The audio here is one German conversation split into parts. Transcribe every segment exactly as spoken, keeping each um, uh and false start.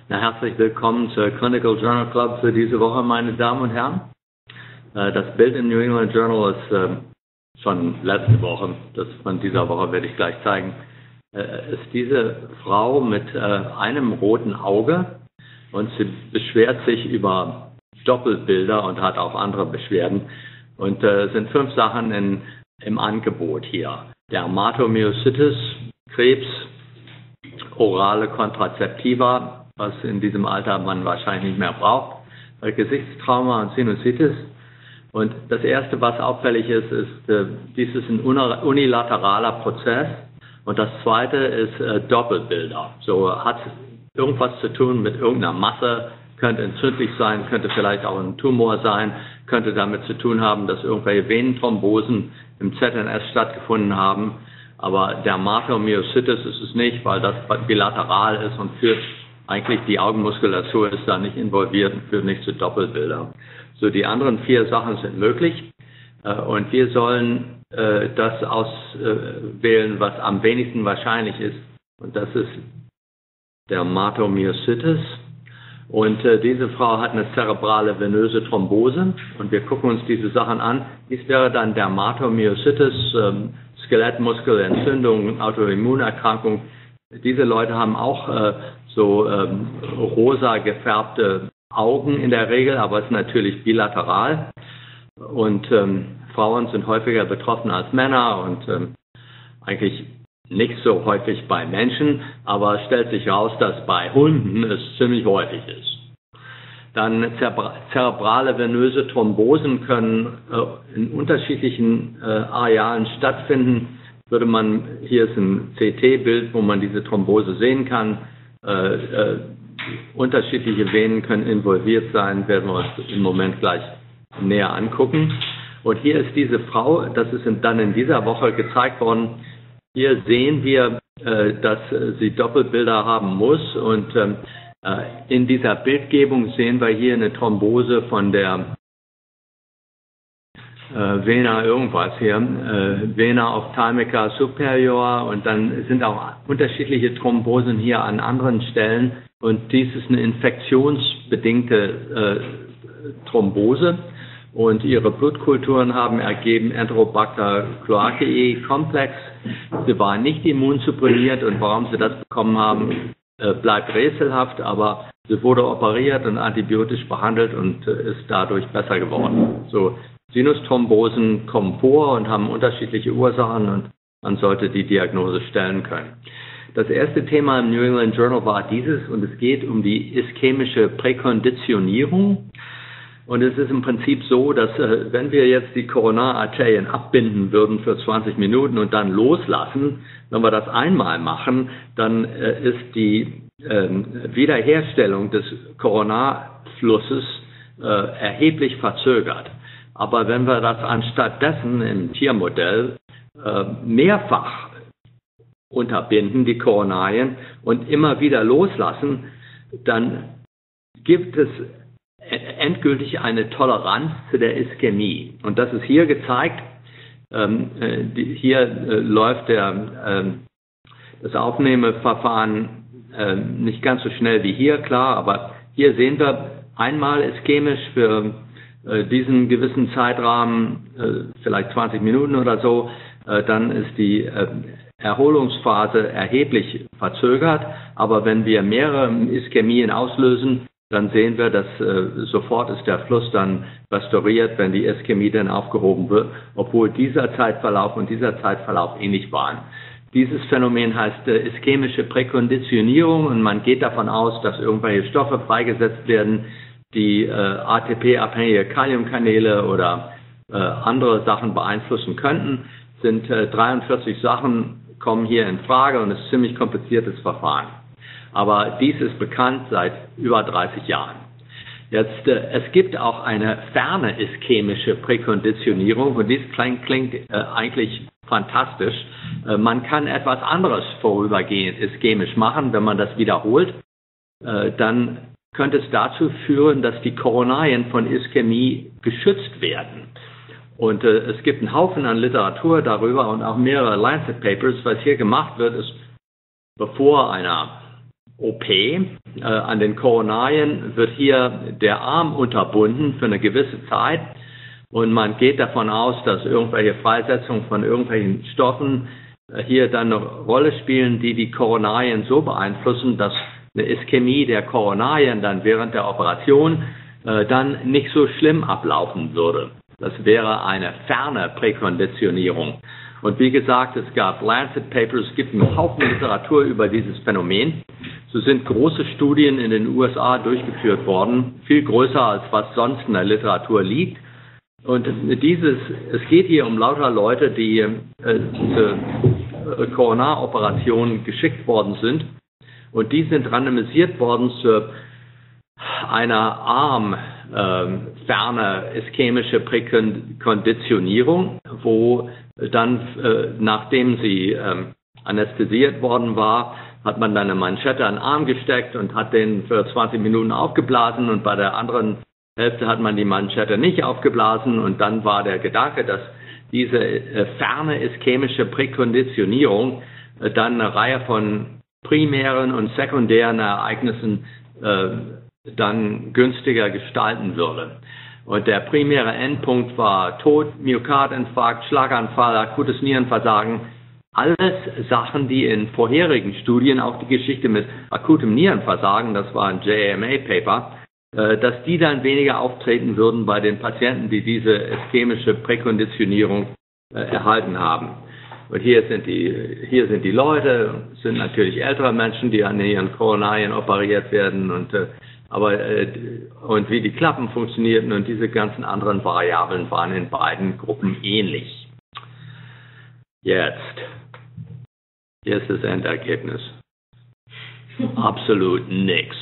Na, herzlich willkommen zur Clinical Journal Club für diese Woche, meine Damen und Herren. Das Bild im New England Journal ist schon letzte Woche, das von dieser Woche werde ich gleich zeigen, ist diese Frau mit einem roten Auge und sie beschwert sich über Doppelbilder und hat auch andere Beschwerden. Und es sind fünf Sachen in, im Angebot hier. Dermatomyositis, Krebs, orale Contraceptiva, was in diesem Alter man wahrscheinlich nicht mehr braucht, Gesichtstrauma und Sinusitis. Und das Erste, was auffällig ist, ist, äh, dies ist ein unilateraler Prozess. Und das Zweite ist äh, Doppelbilder. So hat irgendwas zu tun mit irgendeiner Masse, könnte entzündlich sein, könnte vielleicht auch ein Tumor sein, könnte damit zu tun haben, dass irgendwelche Venenthrombosen im Z N S stattgefunden haben. Aber Dermatomyositis ist es nicht, weil das bilateral ist und führt eigentlich die Augenmuskulatur ist da nicht involviert und führt nicht zu Doppelbildern. So, die anderen vier Sachen sind möglich und wir sollen äh, das auswählen, was am wenigsten wahrscheinlich ist. Und das ist Dermatomyositis. Und äh, diese Frau hat eine zerebrale venöse Thrombose und wir gucken uns diese Sachen an. Dies wäre dann Dermatomyositis, ähm, Skelettmuskelentzündung, Autoimmunerkrankung. Diese Leute haben auch äh, so ähm, rosa gefärbte Augen in der Regel, aber es ist natürlich bilateral. Und ähm, Frauen sind häufiger betroffen als Männer und ähm, eigentlich nicht so häufig bei Menschen, aber es stellt sich heraus, dass bei Hunden es ziemlich häufig ist. Dann zerebrale venöse Thrombosen können äh, in unterschiedlichen äh, Arealen stattfinden. Würde man, hier ist ein C T-Bild, wo man diese Thrombose sehen kann. Äh, äh, unterschiedliche Venen können involviert sein, werden wir uns im Moment gleich näher angucken. Und hier ist diese Frau, das ist dann in dieser Woche gezeigt worden. Hier sehen wir, äh, dass sie Doppelbilder haben muss und ähm, in dieser Bildgebung sehen wir hier eine Thrombose von der äh, Vena irgendwas hier, äh, Vena ophthalmica superior und dann sind auch unterschiedliche Thrombosen hier an anderen Stellen und dies ist eine infektionsbedingte äh, Thrombose und ihre Blutkulturen haben ergeben Enterobacter cloacae Komplex. Sie waren nicht immunsupprimiert und warum sie das bekommen haben, bleibt rätselhaft, aber sie wurde operiert und antibiotisch behandelt und ist dadurch besser geworden. So, Sinusthrombosen kommen vor und haben unterschiedliche Ursachen und man sollte die Diagnose stellen können. Das erste Thema im New England Journal war dieses und es geht um die ischemische Präkonditionierung. Und es ist im Prinzip so, dass äh, wenn wir jetzt die Koronararterien abbinden würden für zwanzig Minuten und dann loslassen, wenn wir das einmal machen, dann äh, ist die äh, Wiederherstellung des Koronarflusses äh, erheblich verzögert. Aber wenn wir das anstattdessen im Tiermodell äh, mehrfach unterbinden, die Koronarien, und immer wieder loslassen, dann gibt es endgültig eine Toleranz zu der Ischemie. Und das ist hier gezeigt. Ähm, die, hier äh, läuft der, äh, das Aufnahmeverfahren äh, nicht ganz so schnell wie hier, klar, aber hier sehen wir einmal ischemisch für äh, diesen gewissen Zeitrahmen, äh, vielleicht zwanzig Minuten oder so, äh, dann ist die äh, Erholungsphase erheblich verzögert, aber wenn wir mehrere Ischemien auslösen, dann sehen wir, dass äh, sofort ist der Fluss dann restauriert, wenn die Ischämie dann aufgehoben wird, obwohl dieser Zeitverlauf und dieser Zeitverlauf ähnlich waren. Dieses Phänomen heißt äh, ischemische Präkonditionierung und man geht davon aus, dass irgendwelche Stoffe freigesetzt werden, die äh, A T P-abhängige Kaliumkanäle oder äh, andere Sachen beeinflussen könnten. Sind äh, dreiundvierzig Sachen kommen hier in Frage und es ist ein ziemlich kompliziertes Verfahren. Aber dies ist bekannt seit über dreißig Jahren. Jetzt, äh, es gibt auch eine ferne ischemische Präkonditionierung und dies klingt, klingt äh, eigentlich fantastisch. Äh, man kann etwas anderes vorübergehend ischemisch machen, wenn man das wiederholt. Äh, dann könnte es dazu führen, dass die Koronarien von Ischämie geschützt werden. Und äh, es gibt einen Haufen an Literatur darüber und auch mehrere Lancet Papers. Was hier gemacht wird, ist, bevor einer O P äh, an den Koronarien wird hier der Arm unterbunden für eine gewisse Zeit und man geht davon aus, dass irgendwelche Freisetzungen von irgendwelchen Stoffen äh, hier dann eine Rolle spielen, die die Koronarien so beeinflussen, dass eine Ischemie der Koronarien dann während der Operation äh, dann nicht so schlimm ablaufen würde. Das wäre eine ferne Präkonditionierung. Und wie gesagt, es gab Lancet Papers, es gibt einen Haufen Literatur über dieses Phänomen. So sind große Studien in den U S A durchgeführt worden, viel größer als was sonst in der Literatur liegt. Und dieses, es geht hier um lauter Leute, die äh, diese äh, Koronaroperationen geschickt worden sind. Und die sind randomisiert worden zu einer arm äh, ferne ischemische Präkonditionierung, wo dann, äh, nachdem sie äh, anästhesiert worden war, hat man dann eine Manschette an den Arm gesteckt und hat den für zwanzig Minuten aufgeblasen und bei der anderen Hälfte hat man die Manschette nicht aufgeblasen und dann war der Gedanke, dass diese äh, ferne ischemische Präkonditionierung äh, dann eine Reihe von primären und sekundären Ereignissen äh, dann günstiger gestalten würde. Und der primäre Endpunkt war Tod, Myokardinfarkt, Schlaganfall, akutes Nierenversagen. Alles Sachen, die in vorherigen Studien, auch die Geschichte mit akutem Nierenversagen, das war ein J A M A-Paper, äh, dass die dann weniger auftreten würden bei den Patienten, die diese ischemische Präkonditionierung äh, erhalten haben. Und hier sind die, hier sind die Leute, sind natürlich ältere Menschen, die an ihren Koronarien operiert werden und äh, aber äh, und wie die Klappen funktionierten und diese ganzen anderen Variablen waren in beiden Gruppen ähnlich. Jetzt, hier ist das Endergebnis. Absolut nichts.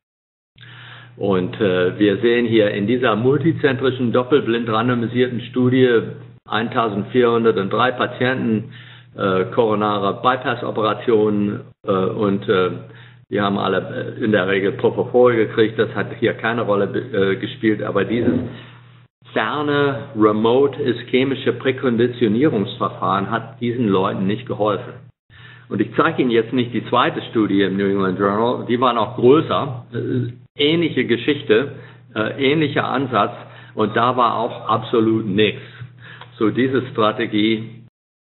Und äh, wir sehen hier in dieser multizentrischen, doppelblind randomisierten Studie eintausendvierhundertdrei Patienten, äh, koronare Bypass-Operationen äh, und äh, die haben alle in der Regel Propofol gekriegt, das hat hier keine Rolle äh, gespielt, aber dieses ferne, remote ischemische Präkonditionierungsverfahren hat diesen Leuten nicht geholfen. Und ich zeige Ihnen jetzt nicht die zweite Studie im New England Journal, die war noch größer, äh, ähnliche Geschichte, äh, ähnlicher Ansatz und da war auch absolut nichts. So, diese Strategie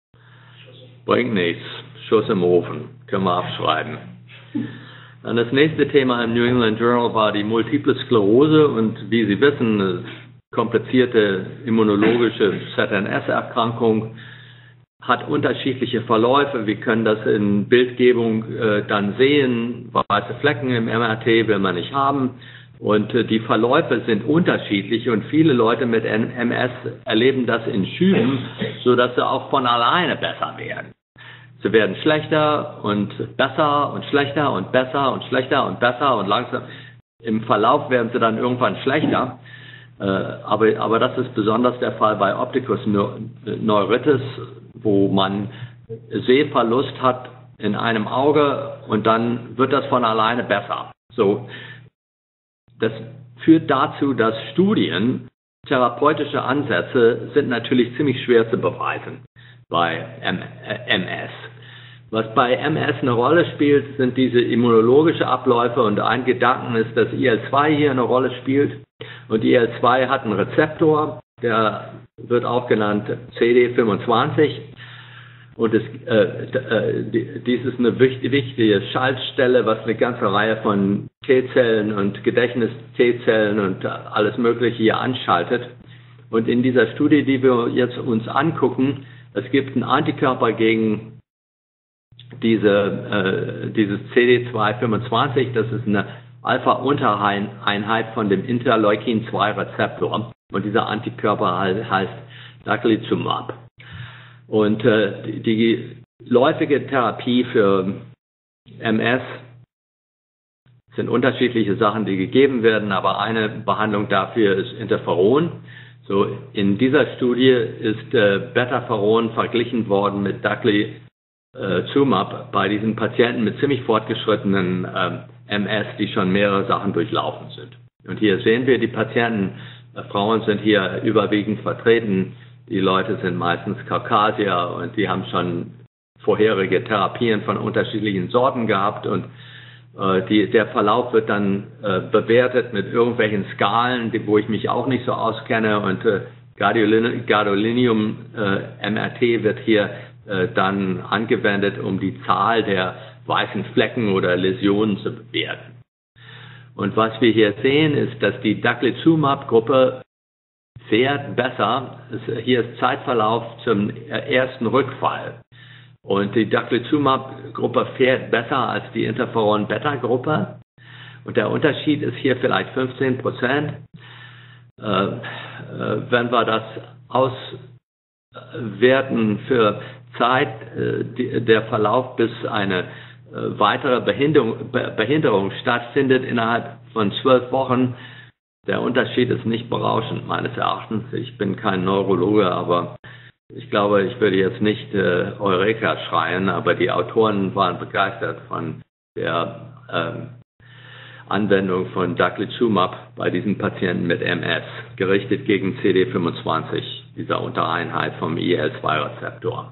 bringt nichts. Schuss im Ofen. Können wir abschreiben. Dann das nächste Thema im New England Journal war die Multiple Sklerose und wie Sie wissen, eine komplizierte immunologische Z N S-Erkrankung hat unterschiedliche Verläufe. Wir können das in Bildgebung äh, dann sehen. Weiße Flecken im M R T will man nicht haben. Und äh, die Verläufe sind unterschiedlich und viele Leute mit M S erleben das in Schüben, sodass sie auch von alleine besser werden. Sie werden schlechter und besser und schlechter und besser und schlechter und besser und langsam. Im Verlauf werden sie dann irgendwann schlechter. Äh, aber, aber das ist besonders der Fall bei Opticus neuritis, wo man Sehverlust hat in einem Auge und dann wird das von alleine besser. So. Das führt dazu, dass Studien, therapeutische Ansätze sind natürlich ziemlich schwer zu beweisen bei M S. Was bei M S eine Rolle spielt, sind diese immunologische Abläufe und ein Gedanken ist, dass I L zwei hier eine Rolle spielt und I L zwei hat einen Rezeptor, der wird auch genannt C D fünfundzwanzig. Und es, äh, äh, dies ist eine wichtige, wichtige Schaltstelle, was eine ganze Reihe von T-Zellen und Gedächtnis-T-Zellen und alles Mögliche hier anschaltet. Und in dieser Studie, die wir jetzt uns angucken, es gibt einen Antikörper gegen diese, äh, dieses C D zwei fünfundzwanzig, das ist eine Alpha-Untereinheit von dem Interleukin zwei Rezeptor. Und dieser Antikörper heißt Daclizumab. Und äh, die, die läufige Therapie für M S sind unterschiedliche Sachen, die gegeben werden, aber eine Behandlung dafür ist Interferon. So, in dieser Studie ist äh, Betaferon verglichen worden mit Daclizumab bei diesen Patienten mit ziemlich fortgeschrittenen äh, M S, die schon mehrere Sachen durchlaufen sind. Und hier sehen wir, die Patienten, äh, Frauen sind hier überwiegend vertreten. Die Leute sind meistens Kaukasier und die haben schon vorherige Therapien von unterschiedlichen Sorten gehabt und Äh, die, der Verlauf wird dann äh, bewertet mit irgendwelchen Skalen, die, wo ich mich auch nicht so auskenne, und äh, Gadolinium äh, M R T wird hier äh, dann angewendet, um die Zahl der weißen Flecken oder Läsionen zu bewerten. Und was wir hier sehen, ist, dass die Daclizumab-Gruppe fährt besser. Hier ist Zeitverlauf zum ersten Rückfall. Und die Daclizumab-Gruppe fährt besser als die Interferon-Beta-Gruppe. Und der Unterschied ist hier vielleicht fünfzehn Prozent. Äh, äh, wenn wir das auswerten für Zeit, äh, die, der Verlauf bis eine äh, weitere Behinderung, Be Behinderung stattfindet innerhalb von zwölf Wochen, der Unterschied ist nicht berauschend meines Erachtens. Ich bin kein Neurologe, aber ich glaube, ich würde jetzt nicht äh, Eureka schreien, aber die Autoren waren begeistert von der ähm, Anwendung von Daclizumab bei diesen Patienten mit M S, gerichtet gegen C D fünfundzwanzig, dieser Untereinheit vom I L zwei Rezeptor.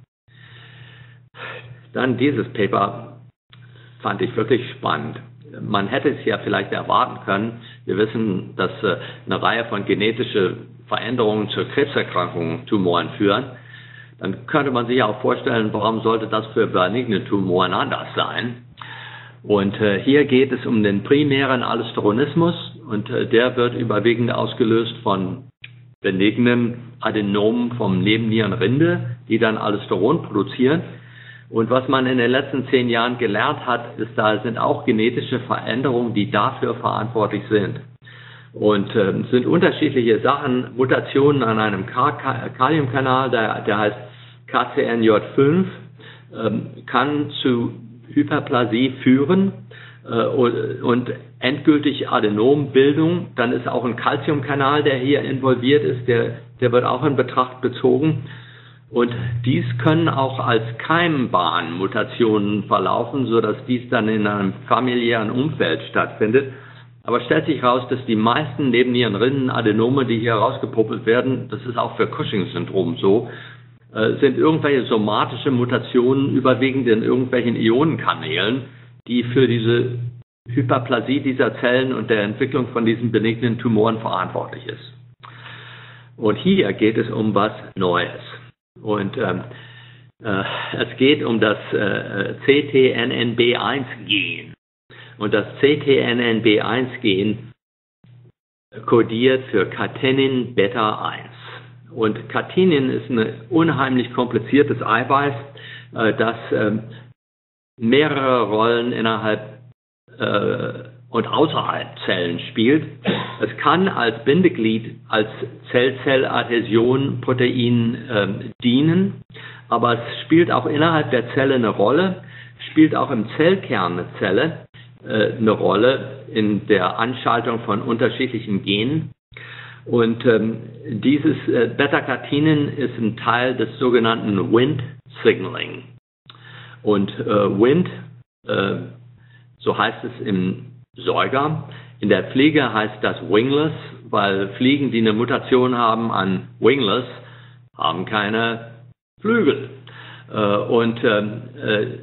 Dann dieses Paper fand ich wirklich spannend. Man hätte es ja vielleicht erwarten können. Wir wissen, dass äh, eine Reihe von genetischen Veränderungen zur Krebserkrankung Tumoren führen. Dann könnte man sich auch vorstellen, warum sollte das für benigne Tumoren anders sein? Und äh, hier geht es um den primären Aldosteronismus, und äh, der wird überwiegend ausgelöst von benignen Adenomen vom Nebennierenrinde, die dann Aldosteron produzieren. Und was man in den letzten zehn Jahren gelernt hat, ist, da sind auch genetische Veränderungen, die dafür verantwortlich sind. Und äh, es sind unterschiedliche Sachen, Mutationen an einem Kaliumkanal, der, der heißt K C N J fünf, ähm, kann zu Hyperplasie führen äh, und, und endgültig Adenombildung. Dann ist auch ein Calciumkanal, der hier involviert ist, der, der wird auch in Betracht gezogen. Und dies können auch als Keimbahnmutationen verlaufen, sodass dies dann in einem familiären Umfeld stattfindet. Aber stellt sich heraus, dass die meisten Nebennierenrinnenadenome, die hier rausgepuppelt werden, das ist auch für Cushing-Syndrom so, äh, sind irgendwelche somatische Mutationen, überwiegend in irgendwelchen Ionenkanälen, die für diese Hyperplasie dieser Zellen und der Entwicklung von diesen benignen Tumoren verantwortlich ist. Und hier geht es um was Neues. Und ähm, äh, es geht um das äh, C T N N B eins Gen. Und das C T N N B eins Gen kodiert für Catenin Beta eins. Und Catenin ist ein unheimlich kompliziertes Eiweiß, äh, das äh, mehrere Rollen innerhalb äh, und außerhalb Zellen spielt. Es kann als Bindeglied, als Zell-Zell-Adhäsion-Protein äh, dienen, aber es spielt auch innerhalb der Zelle eine Rolle, spielt auch im Zellkern der Zelle äh, eine Rolle in der Anschaltung von unterschiedlichen Genen. Und ähm, dieses äh, Beta-Catenin ist ein Teil des sogenannten Wind-Signaling. Und äh, Wind, äh, so heißt es im Säuger. In der Fliege heißt das Wingless, weil Fliegen, die eine Mutation haben an Wingless, haben keine Flügel. Äh, und äh,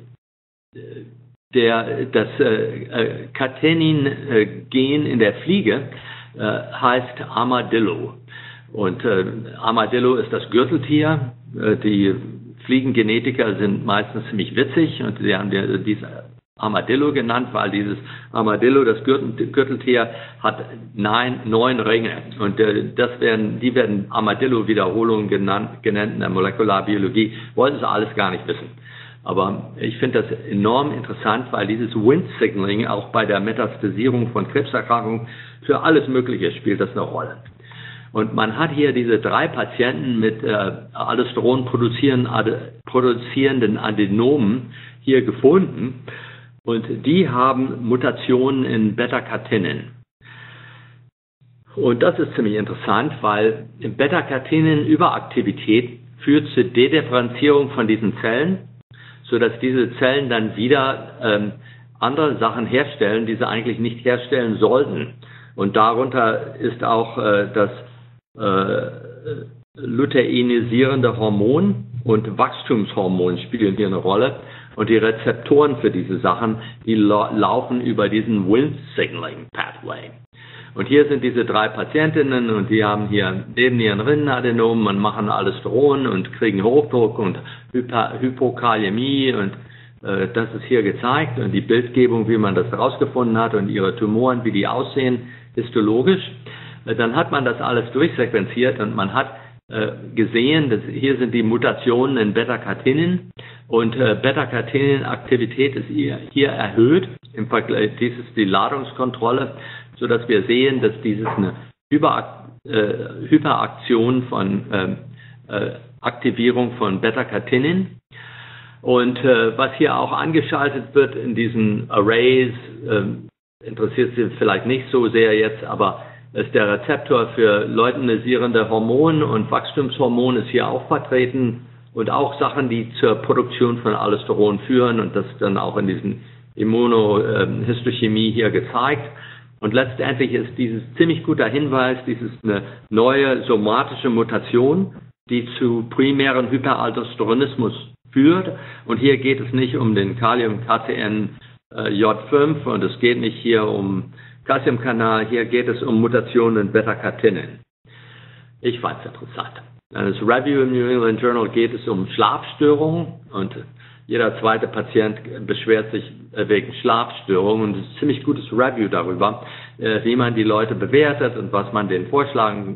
der, das äh, Catenin-Gen in der Fliege äh, heißt Armadillo. Und äh, Armadillo ist das Gürteltier. Äh, die Fliegengenetiker sind meistens ziemlich witzig, und sie haben diese Armadillo genannt, weil dieses Armadillo, das Gürteltier, hat neun, neun Ringe. Und äh, das werden, die werden Armadillo-Wiederholungen genannt, genannt in der Molekularbiologie. Wollten sie alles gar nicht wissen. Aber ich finde das enorm interessant, weil dieses Wind-Signaling auch bei der Metastasierung von Krebserkrankungen für alles Mögliche spielt das eine Rolle. Und man hat hier diese drei Patienten mit äh, Aldosteron produzierenden, Ade, produzierenden Adenomen hier gefunden. Und die haben Mutationen in Beta-Catenin. Und das ist ziemlich interessant, weil Beta-Catenin-Überaktivität führt zur Dedifferenzierung von diesen Zellen, sodass diese Zellen dann wieder ähm, andere Sachen herstellen, die sie eigentlich nicht herstellen sollten. Und darunter ist auch äh, das äh, luteinisierende Hormon und Wachstumshormon spielen hier eine Rolle. Und die Rezeptoren für diese Sachen, die laufen über diesen Wnt Signaling Pathway. Und hier sind diese drei Patientinnen und die haben hier Nebennierenrinnenadenom und machen Aldosteron und kriegen Hochdruck und Hyper Hypokaliämie und äh, das ist hier gezeigt und die Bildgebung, wie man das herausgefunden hat und ihre Tumoren, wie die aussehen, histologisch. Äh, dann hat man das alles durchsequenziert und man hat äh, gesehen, dass hier sind die Mutationen in Beta-Catenin und äh, Beta-Catenin-Aktivität ist hier, hier erhöht. Im Vergleich, dies ist die Ladungskontrolle, so dass wir sehen, dass dieses eine Hyper, äh, Hyperaktion von äh, äh, Aktivierung von Beta-Catenin und äh, was hier auch angeschaltet wird in diesen Arrays, äh, interessiert Sie vielleicht nicht so sehr jetzt, aber ist der Rezeptor für leutenisierende Hormone und Wachstumshormone ist hier auch vertreten und auch Sachen, die zur Produktion von Aldosteron führen und das dann auch in diesen Immunohistochemie hier gezeigt. Und letztendlich ist dieses ziemlich guter Hinweis, dies ist eine neue somatische Mutation, die zu primären Hyperaldosteronismus führt. Und hier geht es nicht um den Kalium-K C N J fünf und es geht nicht hier um Calciumkanal, hier geht es um Mutationen in Beta-Catenin. Ich fand es interessant. Das Review im New England Journal geht es um Schlafstörungen und jeder zweite Patient beschwert sich wegen Schlafstörungen und es ist ein ziemlich gutes Review darüber, wie man die Leute bewertet und was man denen vorschlagen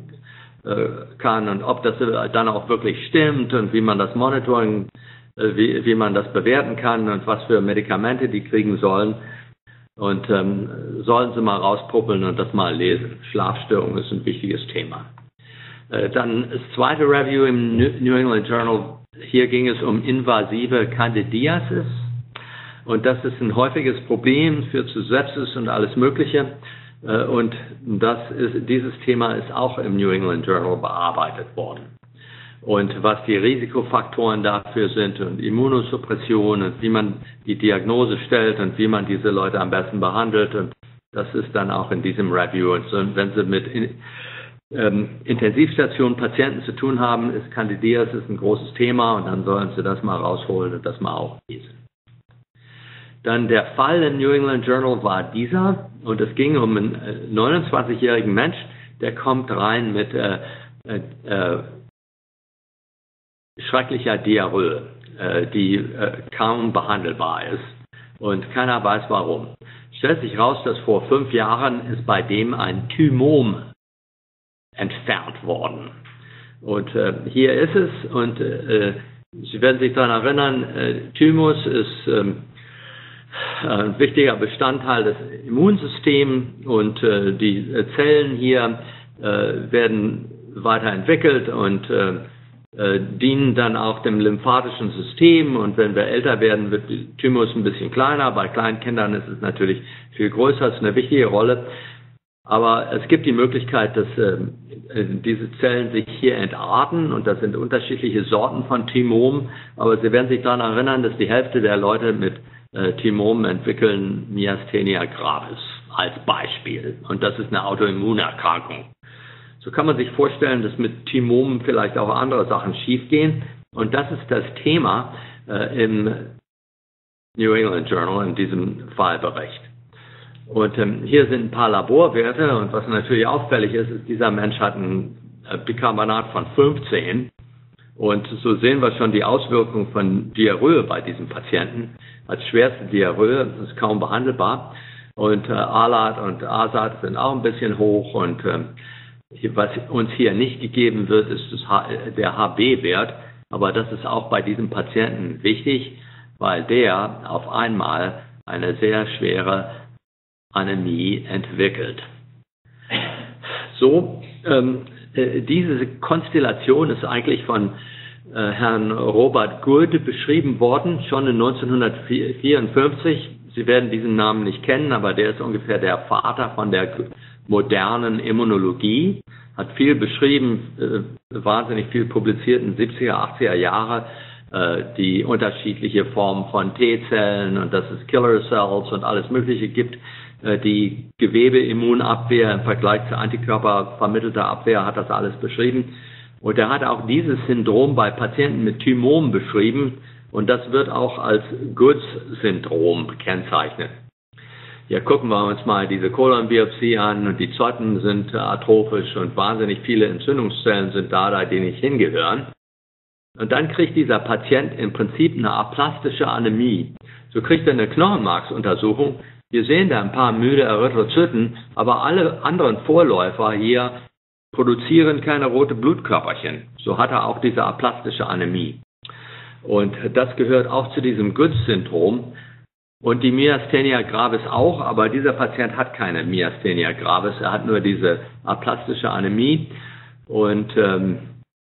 kann und ob das dann auch wirklich stimmt und wie man das Monitoring, wie, wie man das bewerten kann und was für Medikamente die kriegen sollen. Und ähm, sollen Sie mal rauspuppeln und das mal lesen. Schlafstörung ist ein wichtiges Thema. Äh, dann das zweite Review im New England Journal. Hier ging es um invasive Candidiasis. Und das ist ein häufiges Problem, führt zu Sepsis und alles Mögliche. Äh, und das ist, dieses Thema ist auch im New England Journal bearbeitet worden. Und was die Risikofaktoren dafür sind und Immunosuppression und wie man die Diagnose stellt und wie man diese Leute am besten behandelt. Und das ist dann auch in diesem Review. Und so, wenn Sie mit in, ähm, Intensivstationen Patienten zu tun haben, ist Candidiasis ein großes Thema und dann sollen Sie das mal rausholen und das mal auch lesen. Dann der Fall im New England Journal war dieser und es ging um einen neunundzwanzigjährigen Mensch, der kommt rein mit äh, äh, schrecklicher Diarrhoe, äh, die äh, kaum behandelbar ist und keiner weiß warum. Stellt sich raus, dass vor fünf Jahren ist bei dem ein Thymom entfernt worden. Und äh, hier ist es und äh, Sie werden sich daran erinnern, äh, Thymus ist äh, ein wichtiger Bestandteil des Immunsystems und äh, die Zellen hier äh, werden weiterentwickelt und äh, Äh, dienen dann auch dem lymphatischen System und wenn wir älter werden, wird der Thymus ein bisschen kleiner. Bei kleinen Kindern ist es natürlich viel größer, ist eine wichtige Rolle. Aber es gibt die Möglichkeit, dass äh, diese Zellen sich hier entarten und das sind unterschiedliche Sorten von Thymom. Aber Sie werden sich daran erinnern, dass die Hälfte der Leute mit äh, Thymom entwickeln Myasthenia gravis als Beispiel. Und das ist eine Autoimmunerkrankung. So kann man sich vorstellen, dass mit Thymomen vielleicht auch andere Sachen schiefgehen. Und das ist das Thema äh, im New England Journal in diesem Fallbericht. Und ähm, hier sind ein paar Laborwerte. Und was natürlich auffällig ist, ist, dieser Mensch hat ein äh, Bicarbonat von fünfzehn. Und so sehen wir schon die Auswirkungen von Diarrhoe bei diesem Patienten. Als schwerste Diarrhoe ist kaum behandelbar. Und äh, ALAT und ASAT sind auch ein bisschen hoch. Und ähm, was uns hier nicht gegeben wird, ist das H, der H B-Wert, aber das ist auch bei diesem Patienten wichtig, weil der auf einmal eine sehr schwere Anämie entwickelt. So, ähm, äh, diese Konstellation ist eigentlich von äh, Herrn Robert Good beschrieben worden, schon in neunzehnhundertvierundfünfzig. Sie werden diesen Namen nicht kennen, aber der ist ungefähr der Vater von der modernen Immunologie, hat viel beschrieben, äh, wahnsinnig viel publiziert in siebziger, achtziger Jahre, äh, die unterschiedliche Formen von T-Zellen und dass es Killer Cells und alles Mögliche gibt. Äh, die Gewebeimmunabwehr im Vergleich zur antikörpervermittelter Abwehr hat das alles beschrieben. Und er hat auch dieses Syndrom bei Patienten mit Thymom beschrieben. Und das wird auch als Goods-Syndrom gekennzeichnet. Hier gucken wir uns mal diese Kolonbiopsie an und die Zotten sind atrophisch und wahnsinnig viele Entzündungszellen sind da, da die nicht hingehören. Und dann kriegt dieser Patient im Prinzip eine aplastische Anämie. So kriegt er eine Knochenmarksuntersuchung. Wir sehen da ein paar müde Erythrozyten, aber alle anderen Vorläufer hier produzieren keine rote Blutkörperchen. So hat er auch diese aplastische Anämie. Und das gehört auch zu diesem Goods-Syndrom. Und die Myasthenia gravis auch, aber dieser Patient hat keine Myasthenia gravis, er hat nur diese aplastische Anämie und ähm,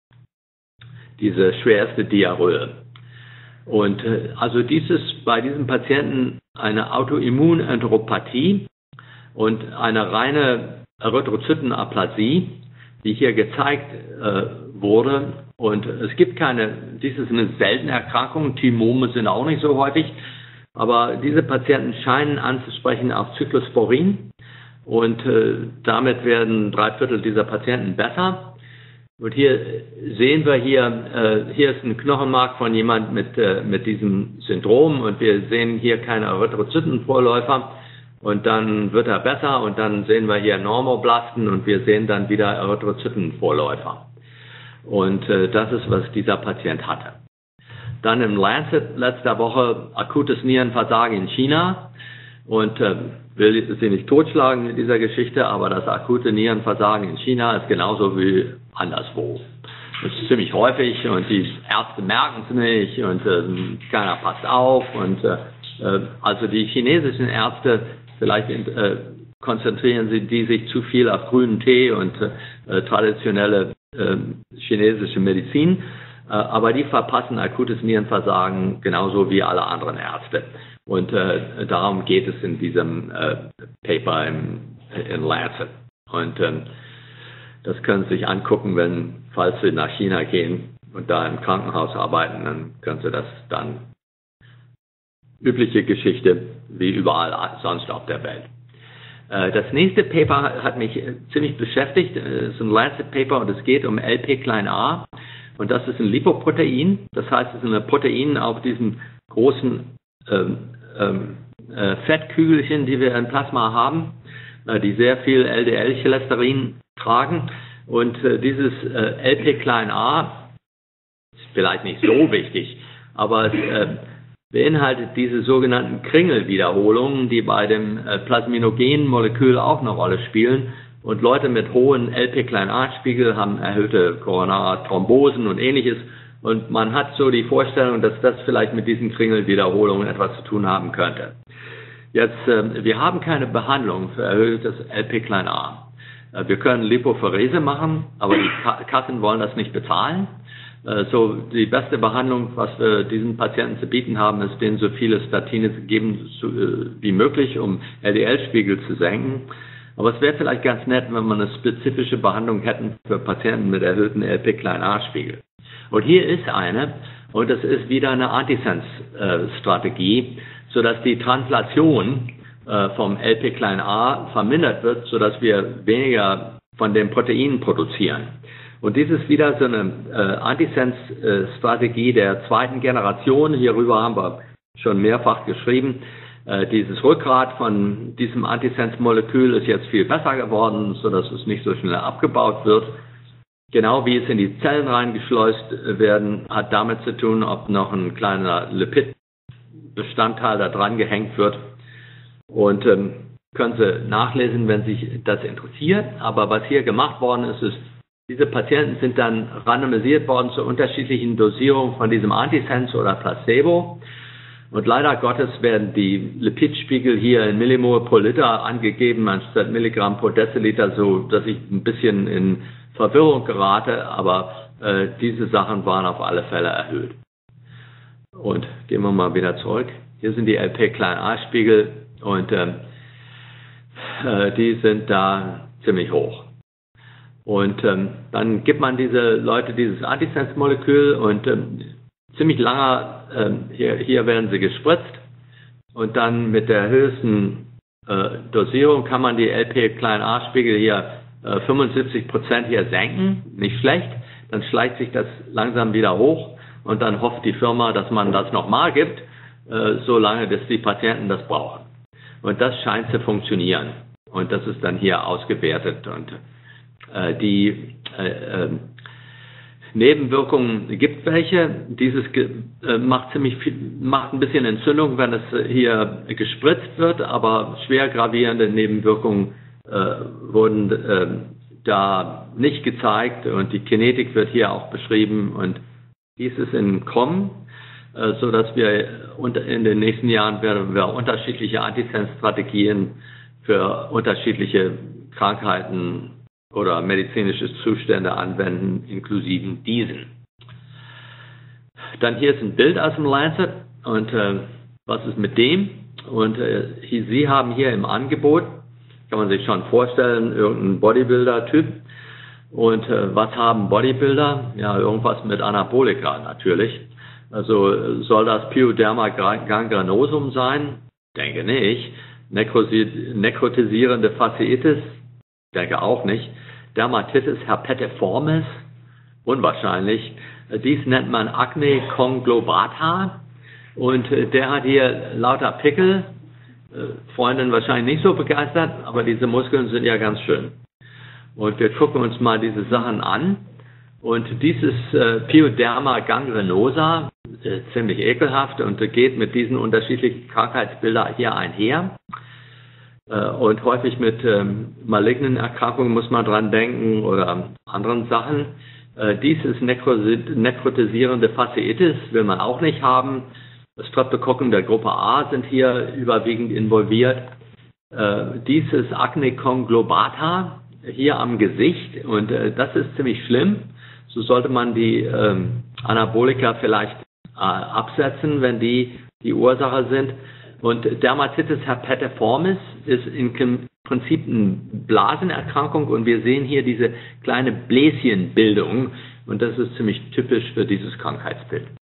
diese schwerste Diarrhoe. Und äh, also dieses bei diesem Patienten eine Autoimmunenteropathie und eine reine Erythrozytenaplasie, die hier gezeigt äh, wurde. Und es gibt keine, dies ist eine seltene Erkrankung, Thymome sind auch nicht so häufig. Aber diese Patienten scheinen anzusprechen auf Cyclosporin und äh, damit werden drei Viertel dieser Patienten besser. Und hier sehen wir hier, äh, hier ist ein Knochenmark von jemand mit, äh, mit diesem Syndrom und wir sehen hier keine Erythrozytenvorläufer und dann wird er besser und dann sehen wir hier Normoblasten und wir sehen dann wieder Erythrozytenvorläufer. Und äh, das ist, was dieser Patient hatte. Dann im Lancet letzter Woche akutes Nierenversagen in China und äh, will sie nicht totschlagen mit dieser Geschichte, aber das akute Nierenversagen in China ist genauso wie anderswo. Das ist ziemlich häufig und die Ärzte merken es nicht und äh, keiner passt auf und äh, also die chinesischen Ärzte, vielleicht äh, konzentrieren sie die sich zu viel auf grünen Tee und äh, traditionelle äh, chinesische Medizin. Aber die verpassen akutes Nierenversagen genauso wie alle anderen Ärzte. Und äh, darum geht es in diesem äh, Paper im, in Lancet. Und ähm, das können Sie sich angucken, wenn, falls Sie nach China gehen und da im Krankenhaus arbeiten, dann können Sie das dann übliche Geschichte wie überall sonst auf der Welt. Äh, das nächste Paper hat mich ziemlich beschäftigt. Es ist ein Lancet-Paper und es geht um L P a. Und das ist ein Lipoprotein, das heißt, es ist ein Protein auf diesen großen ähm, ähm, äh, Fettkügelchen, die wir im Plasma haben, äh, die sehr viel L D L-Cholesterin tragen. Und äh, dieses äh, L P a ist vielleicht nicht so wichtig, aber es äh, beinhaltet diese sogenannten Kringelwiederholungen, die bei dem äh, plasminogenen Molekül auch eine Rolle spielen. Und Leute mit hohen L P a-Spiegel haben erhöhte Koronarthrombosen und ähnliches. Und man hat so die Vorstellung, dass das vielleicht mit diesen Kringelwiederholungen etwas zu tun haben könnte. Jetzt, äh, wir haben keine Behandlung für erhöhtes L P a. Äh, wir können Lipopherese machen, aber die Kassen wollen das nicht bezahlen. Äh, so die beste Behandlung, was wir diesen Patienten zu bieten haben, ist, denen so viele Statine zu geben zu, äh, wie möglich, um L D L-Spiegel zu senken. Aber es wäre vielleicht ganz nett, wenn wir eine spezifische Behandlung hätten für Patienten mit erhöhten L P a-Spiegel. Und hier ist eine, und das ist wieder eine Antisense-Strategie, sodass die Translation äh, vom L P a vermindert wird, sodass wir weniger von den Proteinen produzieren. Und dies ist wieder so eine äh, Antisense-Strategie der zweiten Generation. Hierüber haben wir schon mehrfach geschrieben. Dieses Rückgrat von diesem Antisense-Molekül ist jetzt viel besser geworden, sodass es nicht so schnell abgebaut wird. Genau wie es in die Zellen reingeschleust werden, hat damit zu tun, ob noch ein kleiner Lipidbestandteil da dran gehängt wird. Und ähm, können Sie nachlesen, wenn sich das interessiert. Aber was hier gemacht worden ist, ist, diese Patienten sind dann randomisiert worden zur unterschiedlichen Dosierung von diesem Antisense oder Placebo. Und leider Gottes werden die Lipidspiegel hier in Millimol pro Liter angegeben, anstatt Milligramm pro Deziliter, so dass ich ein bisschen in Verwirrung gerate, aber äh, diese Sachen waren auf alle Fälle erhöht. Und gehen wir mal wieder zurück. Hier sind die L P a-Spiegel und äh, äh, die sind da ziemlich hoch. Und ähm, dann gibt man diese Leute dieses Antisense-Molekül und ähm, ziemlich langer, äh, hier, hier werden sie gespritzt und dann mit der höchsten äh, Dosierung kann man die L P a-Spiegel hier äh, fünfundsiebzig Prozent hier senken, nicht schlecht, dann schleicht sich das langsam wieder hoch und dann hofft die Firma, dass man das nochmal gibt, äh, solange dass die Patienten das brauchen. Und das scheint zu funktionieren. Und das ist dann hier ausgewertet. Und äh, die äh, äh, Nebenwirkungen gibt welche. Dieses äh, macht ziemlich viel, macht ein bisschen Entzündung, wenn es hier gespritzt wird, aber schwer gravierende Nebenwirkungen äh, wurden äh, da nicht gezeigt und die Kinetik wird hier auch beschrieben und dies ist in Kommen, äh, so dass wir unter, in den nächsten Jahren werden wir unterschiedliche Antisense-Strategien für unterschiedliche Krankheiten oder medizinische Zustände anwenden, inklusive diesen. Dann hier ist ein Bild aus dem Lancet und äh, was ist mit dem? Und äh, hier, Sie haben hier im Angebot, kann man sich schon vorstellen, irgendein Bodybuilder-Typ. Und äh, was haben Bodybuilder? Ja, irgendwas mit Anabolika natürlich. Also soll das Pyoderma gangrenosum sein? Denke nicht. Nekrotisierende Fasziitis? Denke auch nicht. Dermatitis herpetiformis? Unwahrscheinlich. Dies nennt man Acne conglobata. Und äh, der hat hier lauter Pickel. Äh, Freundin wahrscheinlich nicht so begeistert, aber diese Muskeln sind ja ganz schön. Und wir gucken uns mal diese Sachen an. Und dieses äh, Pyoderma gangrenosa, äh, ziemlich ekelhaft und äh, geht mit diesen unterschiedlichen Krankheitsbildern hier einher. Äh, und häufig mit ähm, malignen Erkrankungen muss man dran denken oder anderen Sachen. Äh, dies ist nekrotisierende Fasziitis, will man auch nicht haben. Streptokokken der Gruppe A sind hier überwiegend involviert. Äh, dies ist Acne conglobata, hier am Gesicht und äh, das ist ziemlich schlimm. So sollte man die ähm, Anabolika vielleicht äh, absetzen, wenn die die Ursache sind. Und Dermatitis herpetiformis ist im Prinzip eine Blasenerkrankung und wir sehen hier diese kleine Bläschenbildung und das ist ziemlich typisch für dieses Krankheitsbild.